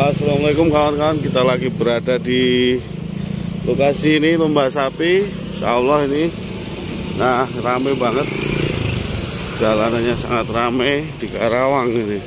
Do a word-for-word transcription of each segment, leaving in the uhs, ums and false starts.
Assalamualaikum kawan-kawan, kita lagi berada di lokasi ini lomba sapi. Insya Allah ini, nah rame banget, jalanannya sangat rame di Karawang ini,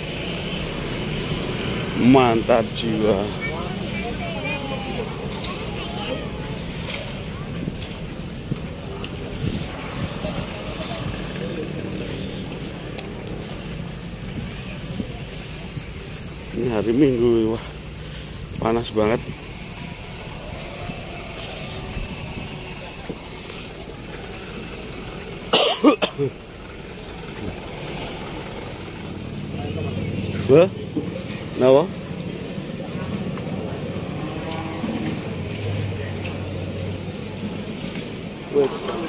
mantap jiwa. Ini hari Minggu, wah panas banget. Wah, kenapa? Wait.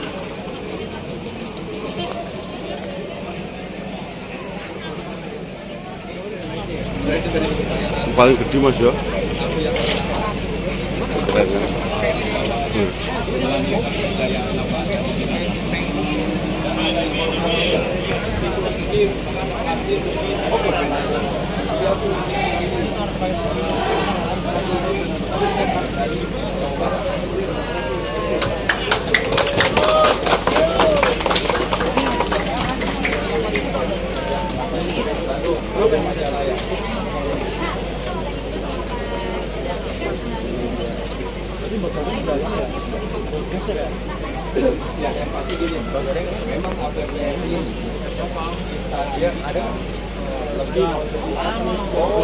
Paling gede mas ya. Keren ya. Hmm. Ya, yang pasti gini, memang A P P S ini dia ada lebih oh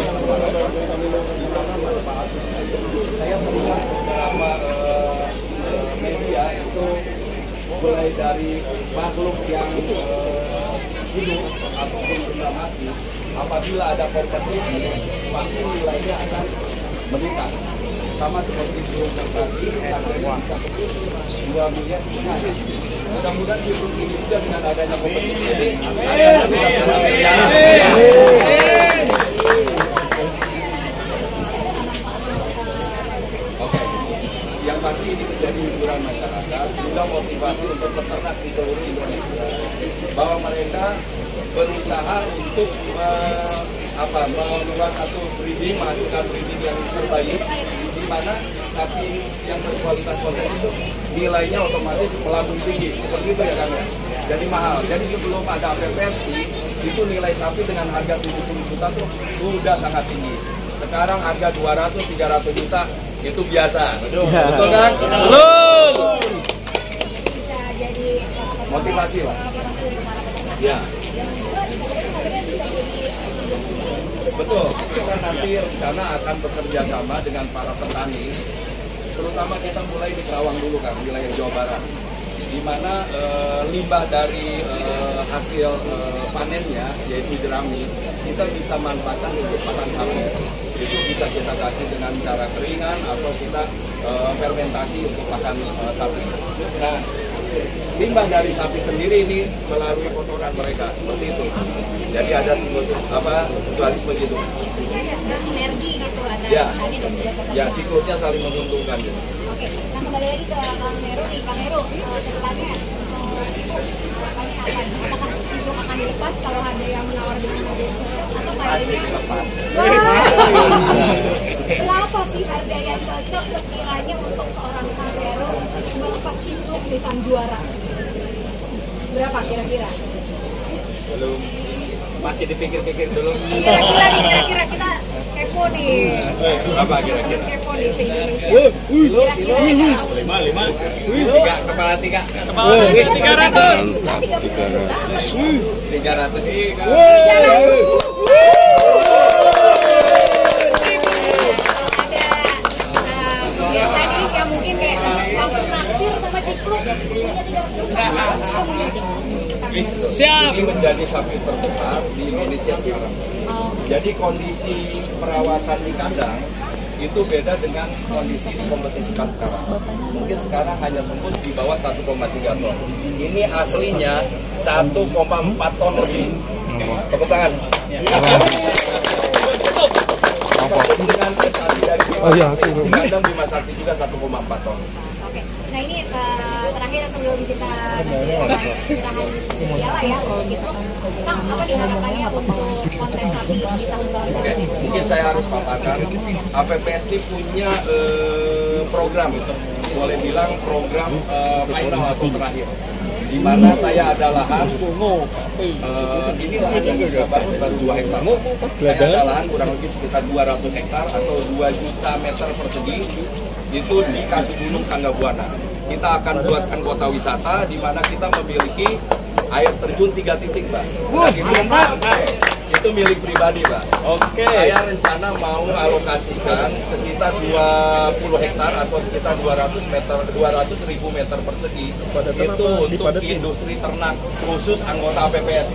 saya melihat beberapa uh, media itu mulai dari makhluk yang uh, hidup ataupun benda mati, apabila ada kompetisi pasti nilainya akan meningkat. Sama seperti burung merpati, harganya bisa tembus dua miliar. Nah, mudah-mudahan di burung ini juga dengan adanya kompetisi ini harganya bisa dua miliar. Oke, yang pasti ini menjadi hiburan masyarakat, juga motivasi untuk peternak di seluruh Indonesia, bahwa mereka berusaha untuk uh, apa mengeluarkan satu breeding, menghasilkan breeding yang terbaik, di mana sapi yang berkualitas konten itu nilainya otomatis melambung tinggi, seperti itu ya kan ya. Jadi mahal. Jadi sebelum ada A P P S I itu nilai sapi dengan harga tujuh puluh juta tuh sudah sangat tinggi. Sekarang harga dua ratus tiga ratus juta itu biasa. Betul, betul kan? Belum. Motivasi lah. Ya. Betul, kita nanti rencana akan bekerja sama dengan para petani, terutama kita mulai di Karawang dulu kan, wilayah Jawa Barat, di mana e, limbah dari e, hasil e, panennya, yaitu jerami, kita bisa manfaatkan untuk pakan sapi. Itu bisa kita kasih dengan cara keringan atau kita e, fermentasi untuk pakan e, sapi. Nah, limbah dari sapi sendiri ini melalui kotoran mereka seperti itu. Jadi ada siklus apa dualisme gitu. Jadi ada sinergi gitu ada ya. petani dan juga petani. Ya, siklusnya saling menguntungkan gitu. Oke. Nah, kembali lagi ke Kang Heru nih, Kang Heru, kedepannya harapannya apa? Apakah itu akan dilepas kalau ada yang menawar dengan harga yang cocok atau kayaknya lepas. Berapa sih harga yang cocok sekiranya untuk seorang Kang Heru melepas cincluk di sang juara? Berapa kira-kira? Belum, masih dipikir-pikir dulu. Kira-kira nih, kira-kira kita kepo nih. Berapa kira-kira? Kepo nih se-Indonesia. Kira-kira lima, lima. Tiga, kepala tiga. Kepala tiga, tiga ratus. Tiga ratus. Tiga ratus. Biasa nih yang mungkin kayak langsung naksir sama cikluk punya tiga ratus langsung gitu. Siap. Ini menjadi sapi terbesar di Indonesia sekarang. Jadi kondisi perawatan di kandang itu beda dengan kondisi dikompetisikan sekarang. Mungkin sekarang hanya tembus di bawah satu koma tiga ton. Ini aslinya satu koma empat ton lebih. Tepuk tangan. Dengan prestasi dari kandang Bima Sakti juga satu koma empat ton. Oke, nah ini uh, terakhir sebelum kita nanti penyerahan piala ya, gitu. Kang, apa diharapkannya untuk konten sapi di tahun baru? mungkin saya harus paparkan, A P P S ini punya eh, program, boleh bilang program eh, final atau terakhir, di mana saya ada lahan, eh, ini lahan juga baru dua hektar. Saya ada lahan kurang lebih sekitar dua ratus hektar atau dua juta meter persegi, itu di kaki Gunung Sanggabuana. Kita akan buatkan kota wisata, di mana kita memiliki air terjun tiga titik, Pak. Nah, gitu, itu milik pribadi, Pak. Oke. Saya rencana mau alokasikan sekitar dua puluh hektar atau sekitar dua ratus meter, dua ratus ribu meter persegi itu untuk industri ternak khusus anggota A P P S.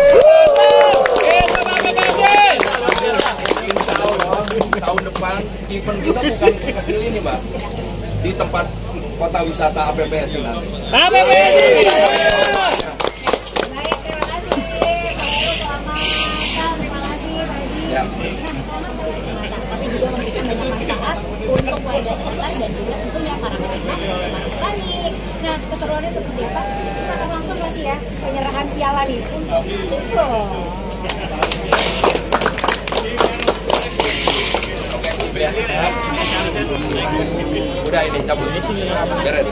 Insya Allah tahun depan event kita bukan sekecil ini, Pak. Di tempat kota wisata A P P S nanti. A P P S. Ya. Tapi juga memberikan banyak manfaat untuk warga sekitar dan juga tentunya para peternak, para petani. Nah, keseruannya seperti apa? Kita akan langsung kasih ya penyerahan piala nih untuk Cipro. Oke, ya. Udah ini cabut di sini. Beres.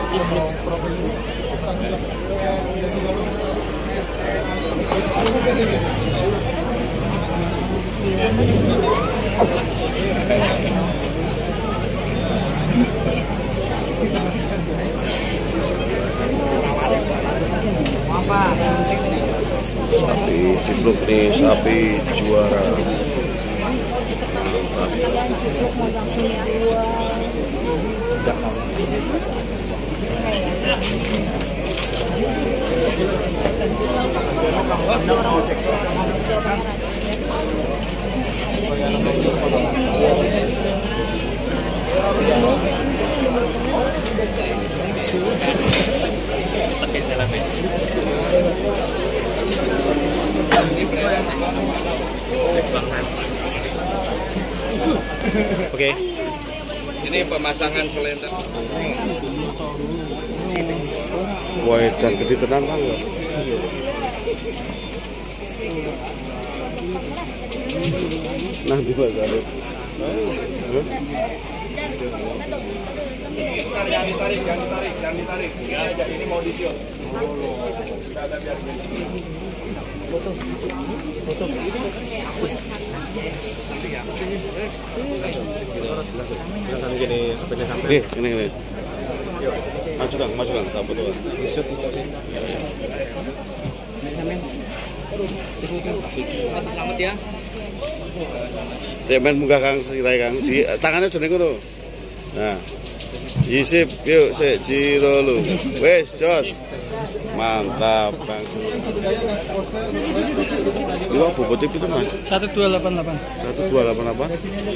Sapi cipluk nih, sapi juara. Oke. Ini pemasangan selendang. Wah, dan gede tenang kan ya. Nanti Mas Arif. Jangan ditarik, jangan ditarik, jangan ditarik. Ini aja, ini mau di-shoot. Udah ada biar ini. Foto. Foto. Silakan gini apanya sampai. Nih, ini ini. Maju Kang, maju Kang, tak betul. Selamat ya. Saya main muka Kang sirai Kang. Di tangannya jone ngono. Nah. Yisip, yuk sik jiro lu. Wes, jos. Mantap, Bang. Ini apa bobot itu, Mas? satu dua delapan delapan. satu dua delapan delapan.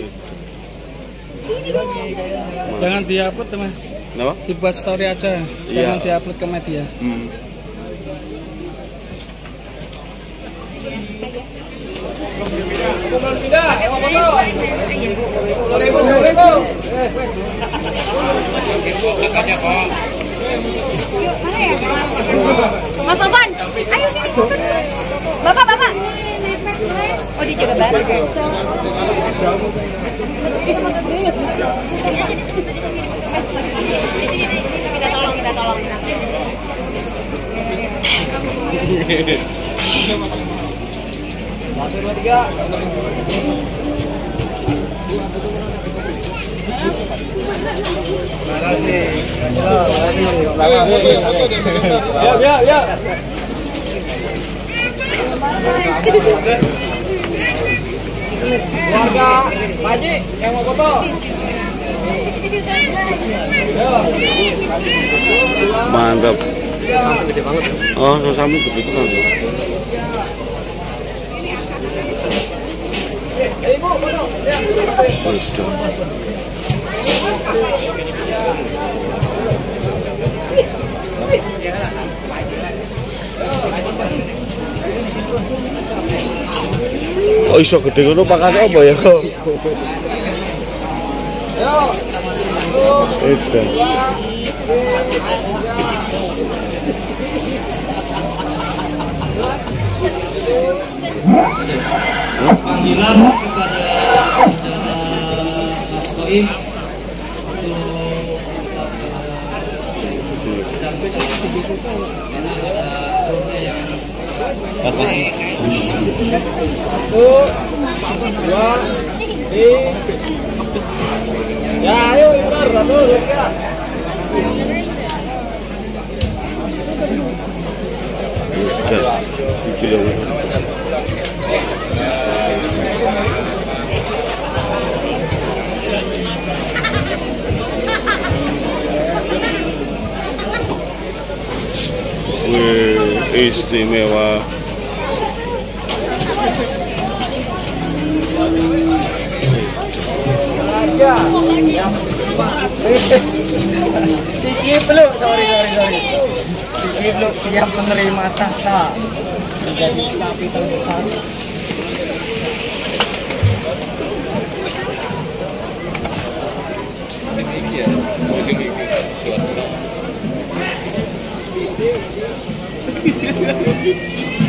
Jangan di-upload, teman. Kenapa? Dibuat story aja. Iya. Jangan di-upload ke media. Hmm. Mas Sofan, ayo sini. Bapak, bapak. Oh, dia juga bareng. Kita tolong, kita tolong. Satu, dua, tiga. Terima kasih. Ya, ya, ya. Keluarga Pak Haji yang mau foto. Mantap. Oh, sama begitu kan. Ibu, foto. Oh, iso gede ngono pakane apa ya? Itu. Panggilan kepada I Satu, dua, tiga. Ya, ayo, benar, satu, tiga. Wih, istimewa. Aja. Si Cipluk, sorry sorry sorry. Si Cipluk siap menerima tahta menjadi sapi terbesar. Musim ini,